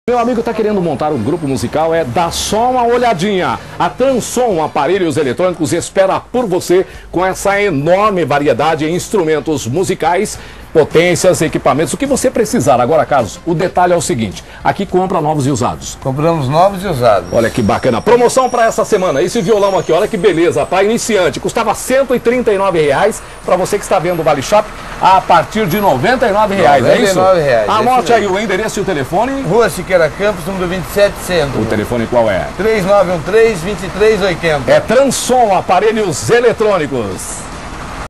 Meu amigo está querendo montar um grupo musical, dá só uma olhadinha. A Transom Aparelhos Eletrônicos espera por você com essa enorme variedade de instrumentos musicais, potências, equipamentos, o que você precisar. Agora, Carlos, o detalhe é o seguinte, aqui compra novos e usados. Compramos novos e usados. Olha que bacana. Promoção para essa semana. Esse violão aqui, olha que beleza, para iniciante. Custava R$ 139,00. Para você que está vendo o Vale Shop, a partir de R$ 99,00. É isso? R$99,00. Anote aí o endereço e o telefone. Rua Siqueira Campos, número 27, Centro. O telefone qual é? 3913-2380. É Transom Aparelhos Eletrônicos.